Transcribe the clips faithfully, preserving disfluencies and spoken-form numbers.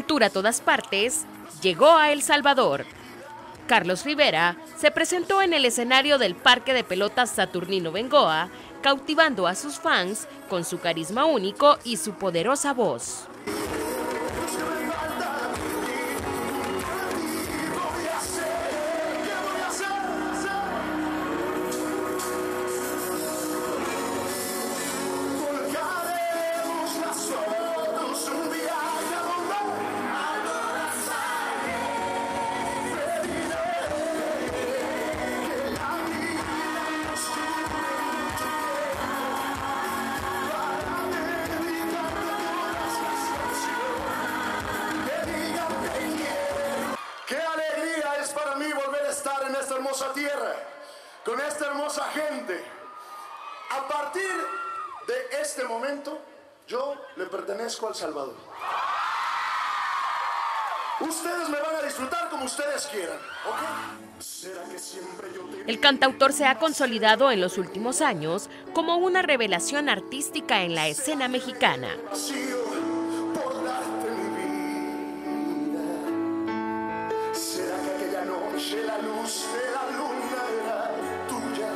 Un tour a todas partes llegó a El Salvador. Carlos Rivera se presentó en el escenario del Parque de Pelotas Saturnino Bengoa, cautivando a sus fans con su carisma único y su poderosa voz. ¡Qué alegría es para mí volver a estar en esta hermosa tierra, con esta hermosa gente! A partir de este momento, yo le pertenezco al Salvador. Ustedes me van a disfrutar como ustedes quieran, ¿ok? ¿Será que siempre yo te... El cantautor se ha consolidado en los últimos años como una revelación artística en la escena mexicana. por darte mi vida? ¿Será que aquella noche la luz de la luna era tuya?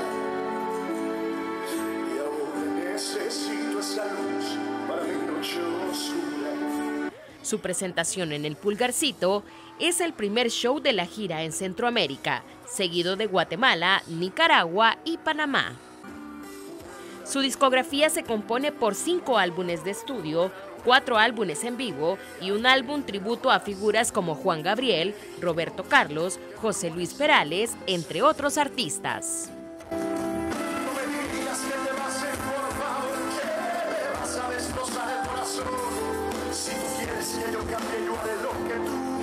Y ahora necesito esa luz para mi noche oscura. Su presentación en el Pulgarcito es el primer show de la gira en Centroamérica, seguido de Guatemala, Nicaragua y Panamá. Su discografía se compone por cinco álbumes de estudio, cuatro álbumes en vivo y un álbum tributo a figuras como Juan Gabriel, Roberto Carlos, José Luis Perales, entre otros artistas. Si tú quieres que yo cambie, yo haré lo que tú